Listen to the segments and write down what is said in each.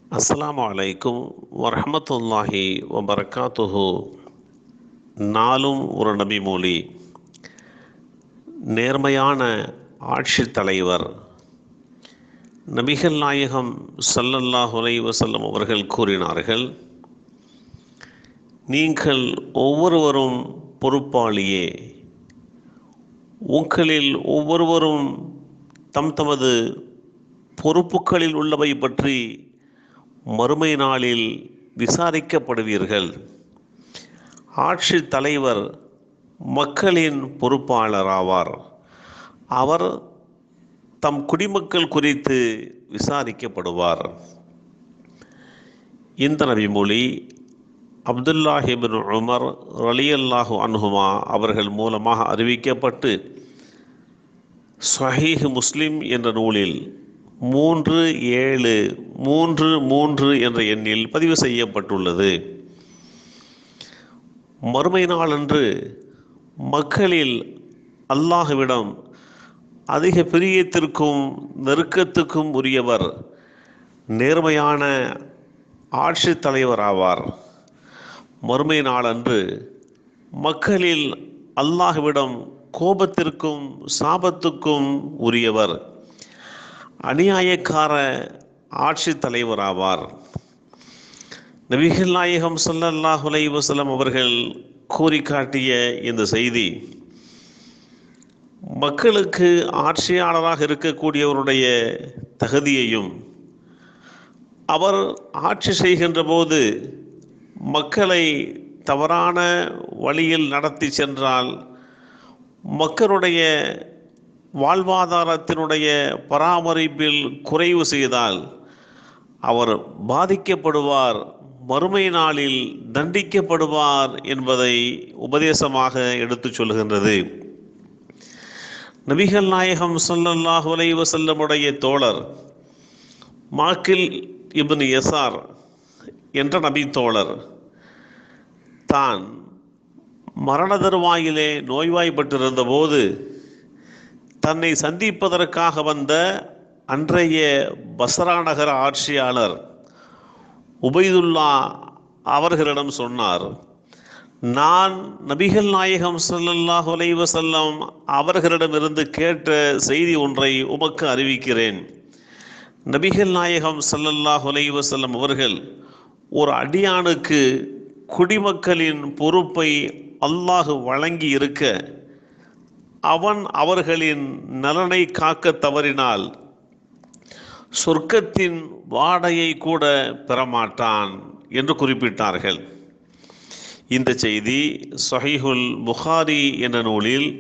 அஸ்ஸலாமு அலைக்கும் வரஹ்மத்துல்லாஹி வபரகாத்துஹு. நாளும் ஒரு நபிமொழி. நேர்மையான ஆட்சி தலைவர் நபிகள் நாயகம் ஸல்லல்லாஹு அலைஹி வஸல்லம் அவர்கள் கூறினார்கள், நீங்கள் ஒவ்வொருவரும் பொறுப்பாளியே. உங்களில் ஒவ்வொருவரும் தமது பொறுப்புகளில் உள்ளவை பற்றி மறுமை நாளில் விசாரிக்கப்படுவீர்கள். ஆட்சி தலைவர் மக்களின் பொறுப்பாளராவார். அவர் தம் குடிமக்கள் குறித்து விசாரிக்கப்படுவார். இந்த நபிமொழி அப்துல்லாஹ் இப்னு உமர் ரலியல்லாஹு அன்ஹுமா அவர்கள் மூலமாக அறிவிக்கப்பட்டு ஸஹீஹ் முஸ்லிம் என்ற நூலில் 3733 என்ற எண்ணில் பதிவு செய்யப்பட்டுள்ளது. மறுமை நாளன்று மக்களில் அல்லாஹ்விடம் அதிக பிரியத்திற்கும் நெருக்கத்துக்கும் உரியவர் நேர்மையான ஆட்சி தலைவராவார். மறுமை நாளன்று மக்களில் அல்லாஹ்விடம் கோபத்திற்கும் சாபத்துக்கும் உரியவர் அநியாயக்கார ஆட்சி தலைவராவார். நபிகள் நாயகம் ஸல்லல்லாஹு அலைஹி வஸல்லம் அவர்கள் கூறி காட்டிய இந்த செய்தி மக்களுக்கு ஆட்சியாளராக இருக்கக்கூடியவருடைய தகுதியையும், அவர் ஆட்சி செய்கின்ற போது மக்களை தவறான வழியில் நடத்தி சென்றால் மக்களுடைய வாழ்வாதாரத்தினுடைய பராமரிப்பில் குறைவு செய்தால் அவர் பாதிக்கப்படுவார், மறுமை நாளில் தண்டிக்கப்படுவார் என்பதை உபதேசமாக எடுத்துச் சொல்கின்றது. நபிகள் நாயகம் ஸல்லல்லாஹு அலைஹி வஸல்லமுடைய தோழர் மாக்கில் இப்னு யஸார் என்ற நபி தோழர் தான் மரண தருவாயிலே நோய்வாய்ப்பட்டிருந்த போது தன்னை சந்திப்பதற்காக வந்த அன்றைய பஸ்ரா நகர ஆட்சியாளர் உபைதுல்லா அவர்களிடம் சொன்னார், நான் நபிகள் நாயகம் ஸல்லல்லாஹு அலைஹி வஸல்லம் அவர்களிடமிருந்து கேட்ட செய்தி ஒன்றை உமக்கு அறிவிக்கிறேன். நபிகள் நாயகம் ஸல்லல்லாஹு அலைஹி வஸல்லம் அவர்கள் ஒரு அடியானுக்கு குடிமக்களின் பொறுப்பை அல்லாஹ் வழங்கி இருக்க அவன் அவர்களின் நலனை காக்க தவறினால் சொர்க்கத்தின் வாடையை கூட பெறமாட்டான் என்று குறிப்பிட்டார்கள். இந்த செய்தி ஸஹீஹுல் புகாரி என்ற நூலில்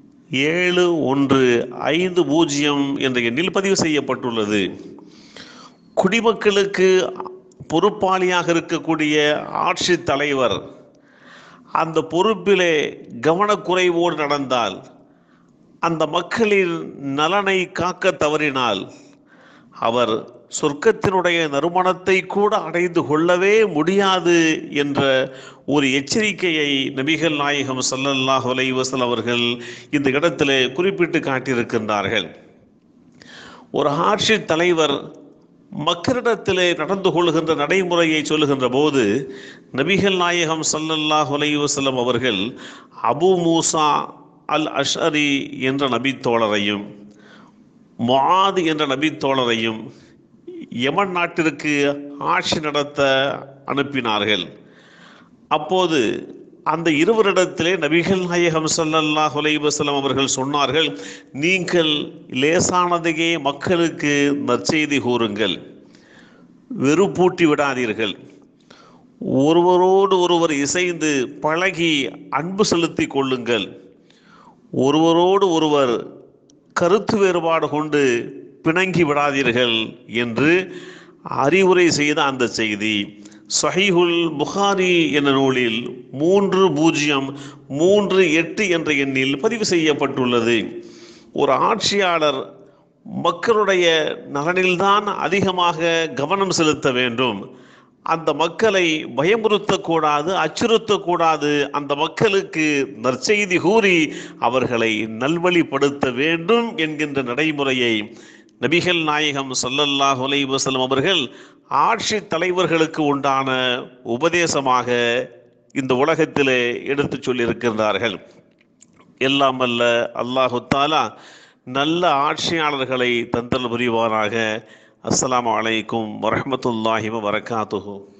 7150 என்ற எண்ணில் பதிவு செய்யப்பட்டுள்ளது. குடிமக்களுக்கு பொறுப்பாளியாக இருக்கக்கூடிய ஆட்சி தலைவர் அந்த பொறுப்பிலே கவனக்குறைவோடு நடந்தால், அந்த மக்களின் நலனை காக்க தவறினால் அவர் சொர்க்கத்தினுடைய நறுமணத்தை கூட அடைந்து கொள்ளவே முடியாது என்ற ஒரு எச்சரிக்கையை நபிகள் நாயகம் ஸல்லல்லாஹு அலைஹி வஸல்லம் அவர்கள் இந்த இடத்திலே குறிப்பிட்டு காட்டியிருக்கின்றார்கள். ஒரு ஆட்சி தலைவர் மக்களிடத்திலே நடந்து கொள்கின்ற நடைமுறையை சொல்லுகின்ற போது நபிகள் நாயகம் ஸல்லல்லாஹு அலைஹி வஸல்லம் அவர்கள் அபு மூசா அல் அஷ்அரி என்ற நபி தோழரையும் முஆத் என்ற நபி தோழரையும் யமன் நாட்டிற்கு ஆட்சி நடத்த அனுப்பினார்கள். அப்போது அந்த இருவரிடத்திலே நபிகள் நாயகம் ஸல்லல்லாஹு அலைஹி வஸல்லம் அவர்கள் சொன்னார்கள், நீங்கள் லேசானதையே மக்களுக்கு நற்செய்தி கூறுங்கள், வெறுப்பூட்டி விடாதீர்கள், ஒருவரோடு ஒருவர் இசைந்து பழகி அன்பு செலுத்தி கொள்ளுங்கள், ஒருவரோடு ஒருவர் கருத்து வேறுபாடு கொண்டு பிணங்கி விடாதீர்கள் என்று அறிவுரை செய்த அந்த செய்தி ஸஹீஹுல் புகாரி என்ற நூலில் 3038 என்ற எண்ணில் பதிவு செய்யப்பட்டுள்ளது. ஒரு ஆட்சியாளர் மக்களுடைய நலனில்தான் அதிகமாக கவனம் செலுத்த வேண்டும். அந்த மக்களை பயமுறுத்தக்கூடாது, அச்சுறுத்தக்கூடாது. அந்த மக்களுக்கு நற்செய்தி கூறி அவர்களை நல்வழிப்படுத்த வேண்டும் என்கின்ற நடைமுறையை நபிகள் நாயகம் ஸல்லல்லாஹு அலைஹி வஸல்லம் அவர்கள் ஆட்சி தலைவர்களுக்கு உண்டான உபதேசமாக இந்த உலகத்திலே எடுத்து சொல்லியிருக்கின்றார்கள். எல்லாம் அல்ல அல்லாஹு தாலா நல்ல ஆட்சியாளர்களை தந்தல் புரிவானாக. அஸ்ஸலாமு அலைக்கும் வரஹ்மத்துல்லாஹி வபரகாத்துஹு.